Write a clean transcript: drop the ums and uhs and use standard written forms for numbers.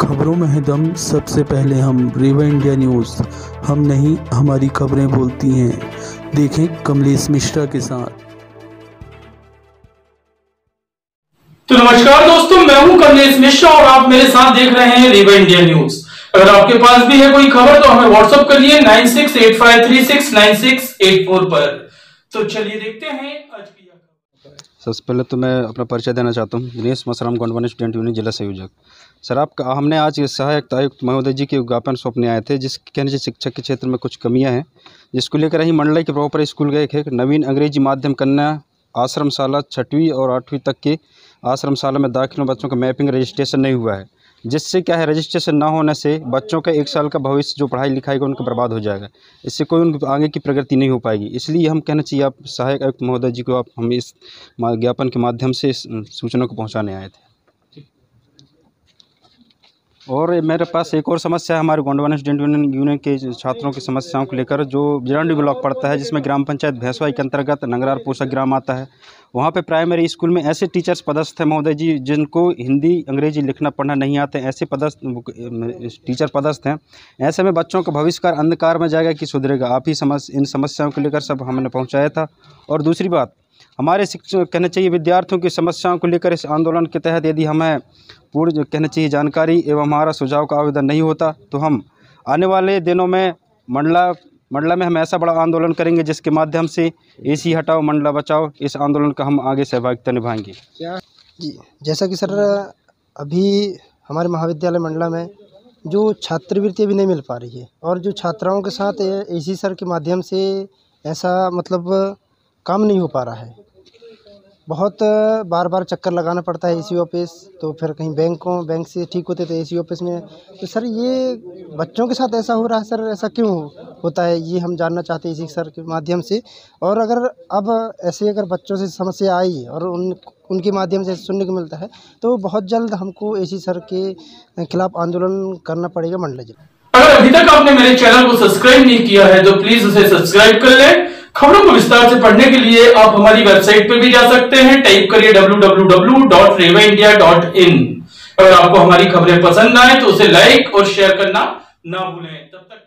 खबरों में है दम। सबसे पहले हम रेवा इंडिया न्यूज़। हम नहीं, हमारी खबरें बोलती हैं। देखें कमलेश मिश्रा के साथ। तो नमस्कार दोस्तों, मैं हूं कमलेश मिश्रा और आप मेरे साथ देख रहे हैं रेवा इंडिया न्यूज। अगर आपके पास भी है कोई खबर तो हमें व्हाट्सएप करिए 9685369684 पर। तो चलिए देखते हैं आज की खबर। सबसे पहले तो मैं अपना परिचय देना चाहता हूँ। दिनेश मसराम गोंडवानी स्टूडेंट यूनियन जिला संयोजक। सर, आपका हमने आज सहायक आयुक्त महोदय जी के ज्ञापन सौंपने आए थे, जिसके कहने से शिक्षक के क्षेत्र में कुछ कमियां हैं, जिसको लेकर ही मंडला के प्रॉपर स्कूल गए थे। नवीन अंग्रेजी माध्यम कन्या आश्रमशाला 6वीं और 8वीं तक के आश्रमशाला में दाखिल बच्चों का मैपिंग रजिस्ट्रेशन नहीं हुआ है, जिससे क्या है, रजिस्ट्रेशन ना होने से बच्चों का 1 साल का भविष्य जो पढ़ाई लिखाई का उनका बर्बाद हो जाएगा। इससे कोई उनकी आगे की प्रगति नहीं हो पाएगी। इसलिए हम कहना चाहिए आप सहायक आयुक्त महोदय जी को हम इस ज्ञापन के माध्यम से इस सूचना को पहुंचाने आए थे। और मेरे पास एक और समस्या है हमारे गोंडवानी स्टूडेंट यूनियन के छात्रों की समस्याओं को लेकर, जो जिरांडी ब्लॉक पड़ता है, जिसमें ग्राम पंचायत भैंसवाई के अंतर्गत नंगरार पोसा ग्राम आता है। वहाँ पे प्राइमरी स्कूल में ऐसे टीचर्स पदस्थ हैं महोदय जी, जिनको हिंदी अंग्रेजी लिखना पढ़ना नहीं आते, ऐसे पदस्थ टीचर पदस्थ हैं। ऐसे में बच्चों का भविष्य का अंधकार में जाएगा कि सुधरेगा। आप ही इन समस्याओं को लेकर सब हमने पहुँचाया था। और दूसरी बात, हमारे शिक्षक कहना चाहिए विद्यार्थियों की समस्याओं को लेकर इस आंदोलन के तहत यदि हमें पूर्ण कहना चाहिए जानकारी एवं हमारा सुझाव का आवेदन नहीं होता तो हम आने वाले दिनों में मंडला में हम ऐसा बड़ा आंदोलन करेंगे जिसके माध्यम से एसी हटाओ मंडला बचाओ, इस आंदोलन का हम आगे सहभागिता निभाएंगे। जी, जैसा कि सर अभी हमारे महाविद्यालय मंडला में जो छात्रवृत्ति भी नहीं मिल पा रही है, और जो छात्राओं के साथ एसी सर के माध्यम से ऐसा मतलब काम नहीं हो पा रहा है। बहुत बार बार चक्कर लगाना पड़ता है एसी ऑफिस, तो फिर कहीं बैंक से ठीक होते थे एसी ऑफिस में। तो सर ये बच्चों के साथ ऐसा हो रहा है सर, ऐसा क्यों होता है, ये हम जानना चाहते हैं एसी सर के माध्यम से। और अगर अब ऐसे अगर बच्चों से समस्या आई और उनके माध्यम से सुनने को मिलता है, तो बहुत जल्द हमको एसी सर के खिलाफ आंदोलन करना पड़ेगा मंडला जिला। अगर अभी तक आपने मेरे चैनल को सब्सक्राइब नहीं किया है तो प्लीज उसे सब्सक्राइब कर लें। खबरों को विस्तार से पढ़ने के लिए आप हमारी वेबसाइट पे भी जा सकते हैं। टाइप करिए www.revaindia.in। अगर आपको हमारी खबरें पसंद आए तो उसे लाइक और शेयर करना ना भूलें। तब तक